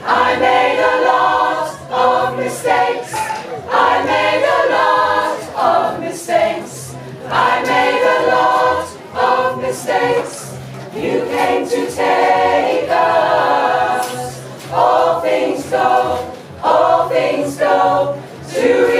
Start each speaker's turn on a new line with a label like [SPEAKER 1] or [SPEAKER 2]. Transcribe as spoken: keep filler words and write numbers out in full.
[SPEAKER 1] I made a lot of mistakes. I made a lot of mistakes. I made a lot of mistakes. You came to take us. All things go, all things go to